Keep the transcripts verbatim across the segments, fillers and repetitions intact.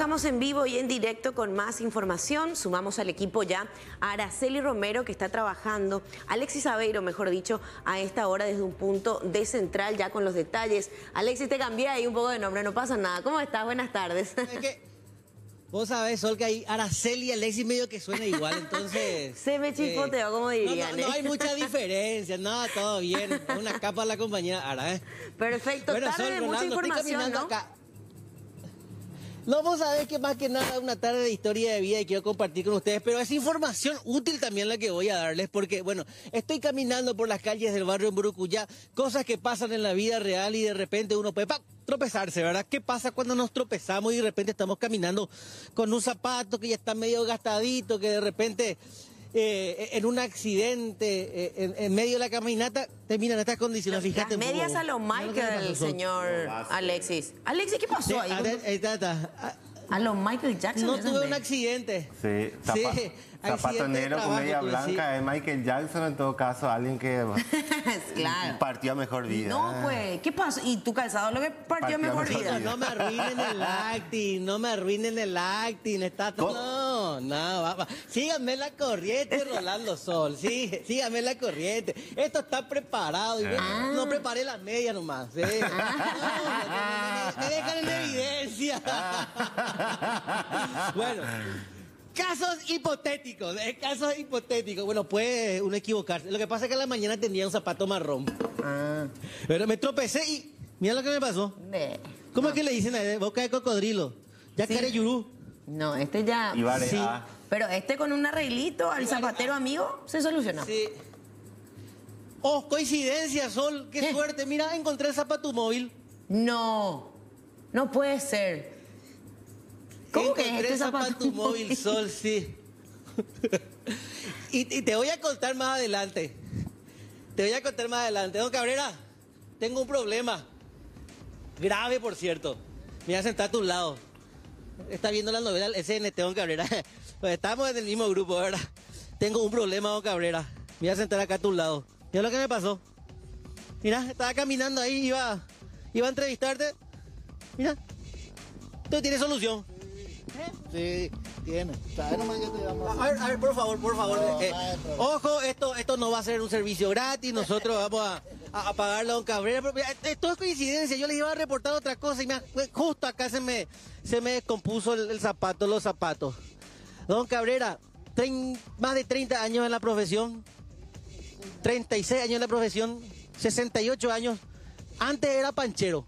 Trabajamos en vivo y en directo con más información. Sumamos al equipo ya a Araceli Romero, que está trabajando, Alexis Aveiro, mejor dicho, a esta hora desde un punto de Central, ya con los detalles. Alexis, te cambié ahí un poco de nombre, no pasa nada. ¿Cómo estás? Buenas tardes. Es que vos sabés, Sol, que hay Araceli y Alexis medio que suena igual, entonces... Se me chispoteó, eh, como dirían. No, no, no ¿eh? hay mucha diferencia, no, todo bien. Es una capa a la compañía Ara, ¿eh? Perfecto, bueno, tarde Sol, de Rolando, mucha información, estoy ¿no? Acá. No, vos sabés que más que nada una tarde de historia de vida y quiero compartir con ustedes, pero es información útil también la que voy a darles, porque, bueno, estoy caminando por las calles del barrio en Burucuyá, cosas que pasan en la vida real y de repente uno puede ¡pam! Tropezarse, ¿verdad? ¿Qué pasa cuando nos tropezamos y de repente estamos caminando con un zapato que ya está medio gastadito, que de repente... Eh, en un accidente, eh, en, en medio de la caminata, terminan estas condiciones? Fíjate. Las medias a lo Michael, señor Alexis. Alexis, ¿qué pasó ahí? A, ver, ahí está, está. A lo Michael Jackson. No tuve un accidente. Sí, zapa sí zapato negro con media tuve, blanca sí. Es Michael Jackson, en todo caso, alguien que claro. partió a mejor vida. No, pues, ¿qué pasó? ¿Y tu calzado lo que partió, partió a mejor, mejor vida? vida? No me arruinen el acting, no me arruinen el acting. Está todo... No, no, va, va. Síganme la corriente, Rolando Sol. Sí, síganme la corriente. Esto está preparado. Y ah. No preparé las medias nomás. ¿Sí? Ah. No, me, me, me dejan en evidencia. Bueno. Casos hipotéticos, eh, casos hipotéticos. Bueno, puede uno equivocarse. Lo que pasa es que a la mañana tenía un zapato marrón. Ah. Pero me tropecé y mira lo que me pasó. Nee. ¿Cómo no. es que le dicen a boca de cocodrilo? Ya sí. Care yurú. No, este ya... Y vale, sí. ah. Pero este con un arreglito al zapatero amigo se solucionó. Sí. Oh, coincidencia, Sol. Qué ¿Qué? suerte. Mira, encontré el zapato móvil. No, no puede ser. ¿Cómo que es este zapato, zapato móvil, Sol? Sí. y, y te voy a contar más adelante. Te voy a contar más adelante. Don Cabrera, tengo un problema. Grave, por cierto. Me voy a sentar a tu lado. Está viendo la novela del S N T, don Cabrera. Pues estamos en el mismo grupo, ¿verdad? Tengo un problema, don Cabrera. Me voy a sentar acá a tu lado. Mira lo que me pasó. Mira, estaba caminando ahí, iba, iba a entrevistarte. Mira, esto tiene solución. Sí, tiene. A ver, a ver, por favor, por favor. No, eh, ojo, esto, esto no va a ser un servicio gratis. Nosotros vamos a, a, a pagarle a don Cabrera. Pero, esto es coincidencia. Yo les iba a reportar otra cosa y me, justo acá se me, se me descompuso el, el zapato, los zapatos. Don Cabrera, trein, más de treinta años en la profesión. treinta y seis años en la profesión. sesenta y ocho años. Antes era panchero.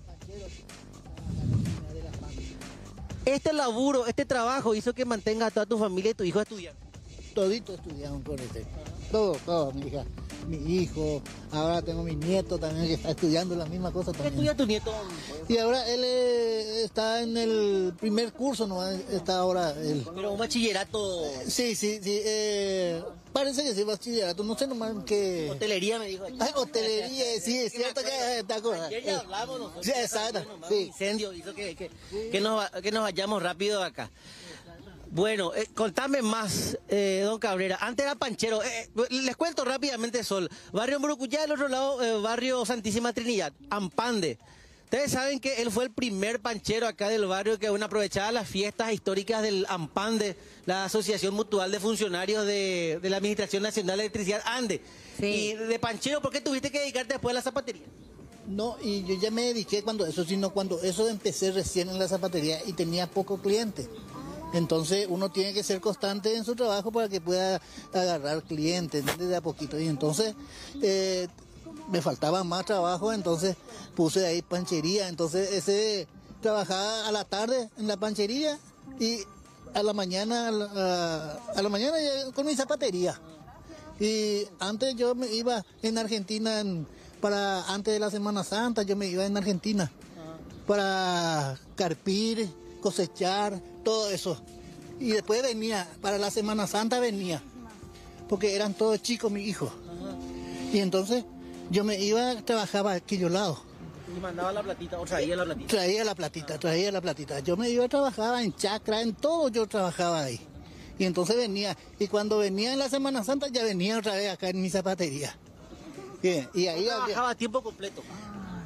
Este laburo, este trabajo hizo que mantenga a toda tu familia y tu hijo estudiando. Todito estudiaron con este. Todo, todo, mi hija, mi hijo. Ahora tengo mi nieto también que está estudiando la misma cosa también. ¿Qué estudia tu nieto? Y ahora él eh, está en el primer curso, ¿no? Está ahora él. Pero un bachillerato. Sí, sí, sí. Eh, parece que sí, bachillerato. No sé nomás qué. Hotelería me dijo. Ah, hotelería, sí, es cierto que está con. Ayer ya hablamos nosotros. Sí, exacto. Sí. Incendio hizo que, que, que, nos, que nos vayamos rápido acá. Bueno, eh, contame más, eh, don Cabrera. Antes era panchero. Eh, les cuento rápidamente, Sol. Barrio Burucuyá, del otro lado, eh, barrio Santísima Trinidad, Ampande. Ustedes saben que él fue el primer panchero acá del barrio que bueno, aprovechaba las fiestas históricas del Ampande, la Asociación Mutual de Funcionarios de, de la Administración Nacional de Electricidad, ANDE. Sí. Y de panchero, ¿por qué tuviste que dedicarte después a la zapatería? No, y yo ya me dediqué cuando eso, sino cuando eso empecé recién en la zapatería y tenía poco cliente. Entonces uno tiene que ser constante en su trabajo para que pueda agarrar clientes de a poquito. Y entonces eh, me faltaba más trabajo, entonces puse ahí panchería. Entonces ese trabajaba a la tarde en la panchería y a la mañana, a la, a la mañana con mi zapatería. Y antes yo me iba en Argentina, en, para antes de la Semana Santa, yo me iba en Argentina para carpir, cosechar, todo eso. Y después venía, para la Semana Santa venía, porque eran todos chicos mis hijos. Y entonces yo me iba, trabajaba aquí yo lado. ¿Y mandaba la platita o traía la platita? Traía la platita, traía la platita. Yo me iba, trabajaba en chacra, en todo yo trabajaba ahí. Y entonces venía, y cuando venía en la Semana Santa ya venía otra vez acá en mi zapatería. Bien, y ahí trabajaba a tiempo completo.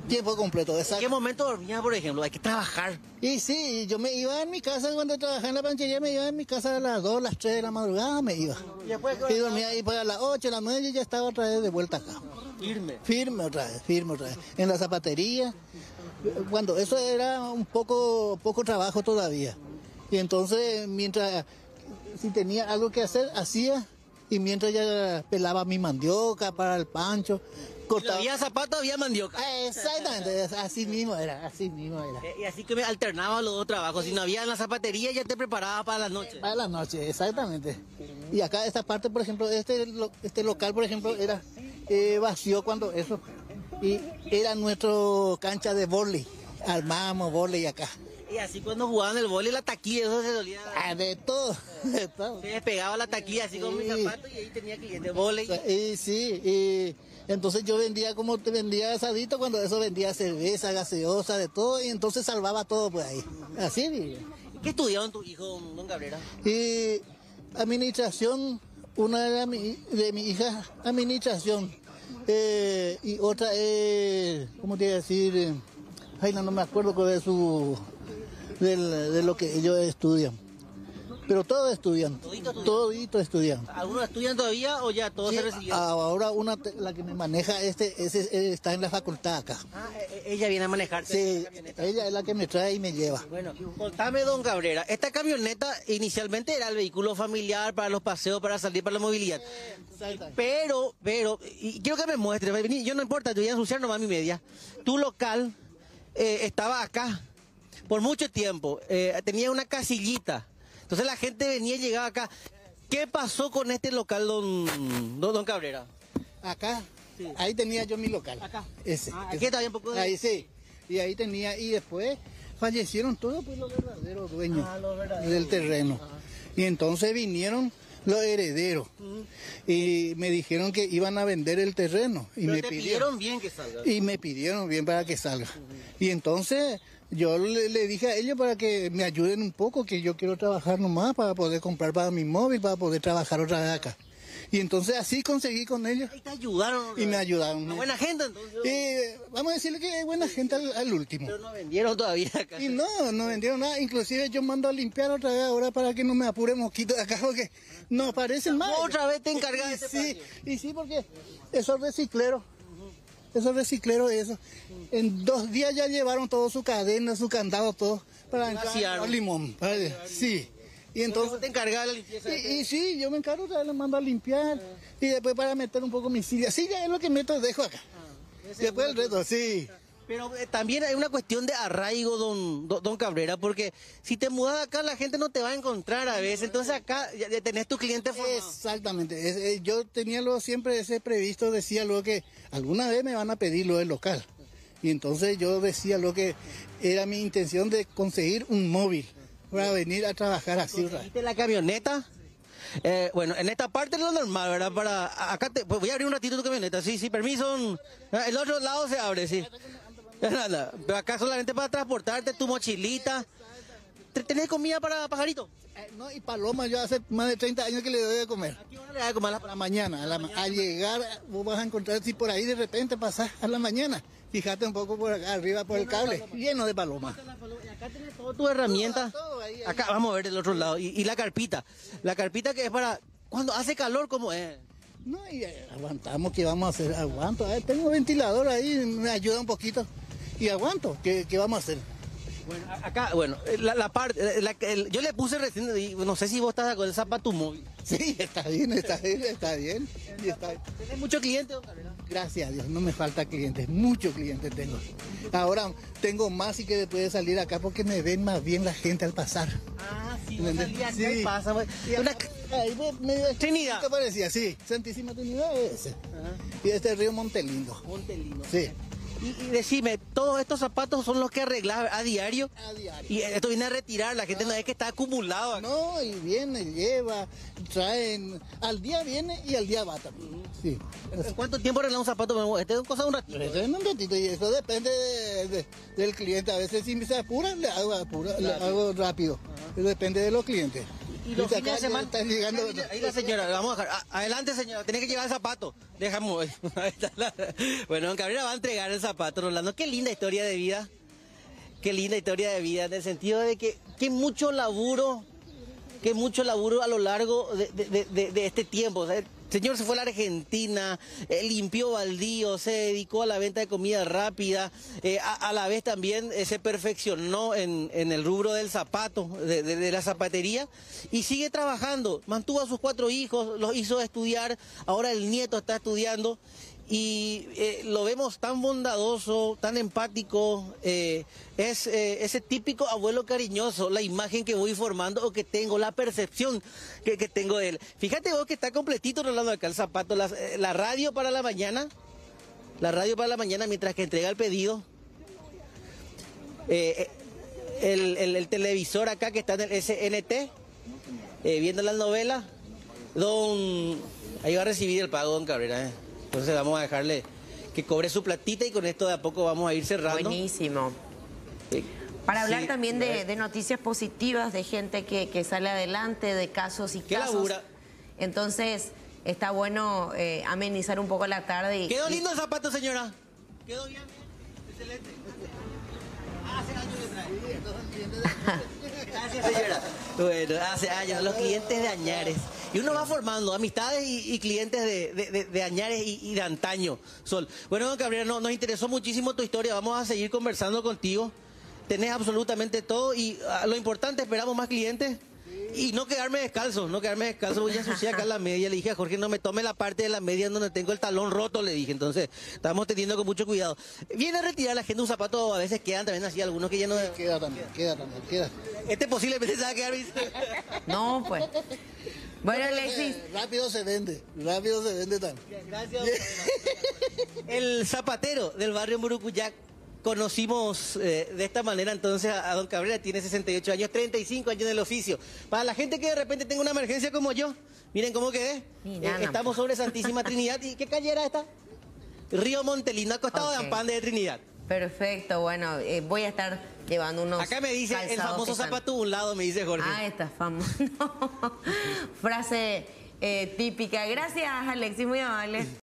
Tiempo completo, ¿En exacto. qué momento dormía, por ejemplo? Hay que trabajar. Y sí, yo me iba en mi casa cuando trabajaba en la panchería, me iba en mi casa a las dos, las tres de la madrugada, me iba. Y después, Y dormía ahí para las ocho, las nueve y ya estaba otra vez de vuelta acá. firme. Firme otra vez, firme otra vez. En la zapatería, cuando eso era un poco, poco trabajo todavía. Y entonces, mientras, si tenía algo que hacer, hacía. Y mientras ya pelaba mi mandioca para el pancho, Si no cortaba. había zapatos, había mandioca. Ah, exactamente, así mismo era, así mismo era. Y así que me alternaba los dos trabajos. Si no había en la zapatería, ya te preparaba para la noche. A la noche, exactamente. Y acá esta parte, por ejemplo, este, lo- este local, por ejemplo, era eh, vacío cuando eso. Y era nuestro cancha de vóley. Armábamos vóley acá. Y así cuando jugaban el vóley, la taquilla, eso se dolía. Ah, de todo, de todo. Se despegaba la taquilla así con mis Sí. zapatos y ahí tenía clientes. Vóley. Y sí, y entonces yo vendía como te vendía asadito, cuando eso vendía cerveza, gaseosa, de todo, y entonces salvaba todo pues ahí. Así vivía. ¿Qué estudiaban tu hijo, don Cabrera? Y administración, una era mi, de mi hija, administración. Eh, y otra es, ¿cómo te iba a decir? Eh, Ay, no, no me acuerdo cuál es su, del- de lo que ellos estudian. Pero todos estudian, ¿Todito estudian? todito estudian. ¿Algunos estudian todavía o ya todos Sí, se recibieron? ahora una, te- la que me maneja este, ese, eh, está en la facultad acá. Ah, e- e- ella viene a manejar. Sí, ella es la que me trae y me lleva. Bueno, contame, don Cabrera, esta camioneta inicialmente era el vehículo familiar para los paseos, para salir para la movilidad. Pero, pero, y quiero que me muestre, vení, yo no importa, te voy a ensuciar nomás mi media. Tu local eh, estaba acá por mucho tiempo, eh, tenía una casillita, entonces la gente venía y llegaba acá. ¿Qué pasó con este local, don, don, don Cabrera? Acá, ahí tenía yo mi local. Acá. Ese. Ah, ese. aquí está bien poco de- Ahí sí. Y ahí tenía, y después fallecieron todos pues, los verdaderos dueños Ah, los verdaderos. del terreno. Y entonces vinieron los herederos y me dijeron que iban a vender el terreno. Y Pero me te pidieron, pidieron bien que salga. y me pidieron bien para que salga. Y entonces yo le, le dije a ellos para que me ayuden un poco, que yo quiero trabajar nomás para poder comprar para mi móvil, para poder trabajar otra vez acá. Y entonces así conseguí con ellos Ahí te ayudaron. y me ayudaron. Una buena gente entonces. Y vamos a decirle que es buena gente al, al último. Pero no vendieron todavía acá. Y no, no vendieron nada. Inclusive yo mando a limpiar otra vez ahora para que no me apure mosquito de acá porque no parecen mal. Otra vez te encargas de este Sí, patio. y sí, porque esos recicleros, esos recicleros, eso, en dos días ya llevaron todo su cadena, su candado, todo, para entrar Vaciaron. al limón. para- sí. Y Entonces entonces, te encargas de la limpieza. y, y sí, yo me encargo, otra vez le mando a limpiar y después para meter un poco mi silla. Silla es lo que meto, dejo acá. Después el resto, sí. Pero eh, también hay una cuestión de arraigo, don, don, don Cabrera, porque si te mudas acá la gente no te va a encontrar a veces, entonces acá ya, ya tenés tu cliente formado. Exactamente. Es- eh, yo tenía lo siempre ese previsto, decía lo que alguna vez me van a pedir lo del local. Y entonces yo decía lo que era mi intención de conseguir un móvil para venir a trabajar así. otra vez. ¿Viste la camioneta? Eh, bueno, en esta parte es lo normal, ¿verdad? Para, acá te, pues voy a abrir un ratito tu camioneta, sí, sí, permiso. El otro lado se abre, sí. Nada, pero acá solamente para transportarte tu mochilita. ¿Te- ¿Tenés comida para pajarito? Eh, no, y paloma, yo hace más de treinta años que le doy de comer. ¿A qué hora le das de comer a la A la mañana, a, la ma- al llegar vos vas a encontrar si por ahí de repente pasás a la mañana. Fíjate un poco por acá arriba por el cable, lleno de palomas. Y acá tenés todas tus herramientas. Todo ahí, ahí. Acá vamos a ver del otro lado. Y, y la carpita. La carpita que es para cuando hace calor, ¿cómo es? No, y eh, aguantamos, ¿qué vamos a hacer? Aguanto, eh, tengo ventilador ahí, me ayuda un poquito. Y aguanto, ¿qué, qué vamos a hacer? Bueno, a- acá, bueno, eh, la, la parte, eh, la- el- yo le puse recién, y no sé si vos estás de acuerdo, el zapato móvil. Sí, está bien, está bien, está bien. Y está- ¿Tenés muchos clientes, don Cabrera? Gracias a Dios, no me falta clientes, muchos clientes tengo. Ahora tengo más y que después de salir acá porque me ven más bien la gente al pasar. Ah, sí, vos vos salí salí acá acá y y pasa, güey. Una... Ahí me- me- Trinidad. ¿Qué parecía? Sí, Santísima Trinidad es ese. Y este río Montelindo. Montelino. Sí. Y, y decime, todos estos zapatos son los que arreglás a diario. A diario. Y esto viene a retirar, la gente no es que está acumulado acá. No, y viene, lleva, traen, al día viene y al día va también. Sí. ¿En cuánto tiempo arreglar un zapato? Este es cosa de un ratito. Eso en un ratito y eso depende de- de- del cliente. A veces si se apura, le hago, apura, le hago rápido. Eso depende de los clientes. Y los Viste, fines de acá ya semana. están llegando. Ahí, ahí la señora, vamos a dejar. A- adelante, señora, tenés que llevar el zapato. Dejamos. Ahí está la- Bueno, don Cabrera va a entregar el zapato, Rolando. Qué linda historia de vida. Qué linda historia de vida, en el sentido de que, que mucho laburo, que mucho laburo a lo largo de, de- de- de este tiempo. O sea, el señor se fue a la Argentina, eh, limpió baldíos, se dedicó a la venta de comida rápida, eh, a, a la vez también eh, se perfeccionó en, en el rubro del zapato, de, de- de la zapatería, y sigue trabajando. Mantuvo a sus cuatro hijos, los hizo estudiar, ahora el nieto está estudiando. Y eh, lo vemos tan bondadoso, tan empático, eh, es eh, ese típico abuelo cariñoso, la imagen que voy formando o que tengo, la percepción que, que tengo de él. Fíjate vos que está completito, Rolando, acá el zapato, la, eh, la radio para la mañana, la radio para la mañana mientras que entrega el pedido, eh, eh, el, el- el televisor acá que está en el S N T, eh, viendo la novela, don, ahí va a recibir el pago, don Cabrera, eh. Entonces vamos a dejarle que cobre su platita y con esto de a poco vamos a ir cerrando. Buenísimo. Eh, Para hablar sí, también a de, ver. de noticias positivas, de gente que, que sale adelante, de casos y ¿Qué casos. labura? Entonces, está bueno eh, amenizar un poco la tarde. Y, Quedó y- lindo el zapato, señora. Quedó bien, bien. Excelente. Hace años que trae. Gracias, señora. Bueno, hace años, los clientes de Añares. Y uno va formando amistades y, y clientes de, de, de- de Añares y, y de antaño, Sol. Bueno, don Cabrera, no, nos interesó muchísimo tu historia. Vamos a seguir conversando contigo. Tenés absolutamente todo y ah, lo importante, esperamos más clientes. Y no quedarme descalzo, no quedarme descalzo, voy a ensuciar acá la media. Le dije a Jorge, no me tome la parte de la media donde tengo el talón roto, le dije. Entonces, estamos teniendo con mucho cuidado. Viene a retirar la gente un zapato, a veces quedan también así, algunos que ya no... Queda también, queda también, queda. Este posiblemente se va a quedar... No, pues. Bueno, Alexis. Eh, rápido se vende, rápido se vende también. Gracias. El zapatero del barrio Murucuyac. Conocimos eh, de esta manera entonces a, a don Cabrera, tiene sesenta y ocho años, treinta y cinco años en el oficio. Para la gente que de repente tenga una emergencia como yo, miren cómo quedé. Mira, Eh, estamos sobre Santísima Trinidad. ¿Y qué calle era esta? Río Montelino, acostado Ok. de Ampán de Trinidad. Perfecto, bueno, eh, voy a estar llevando unos. Acá me dice el calzados famoso que están- zapato de un lado, me dice Jorge. Ah, esta famosa. Frase eh, típica. Gracias, Alexis, muy amable.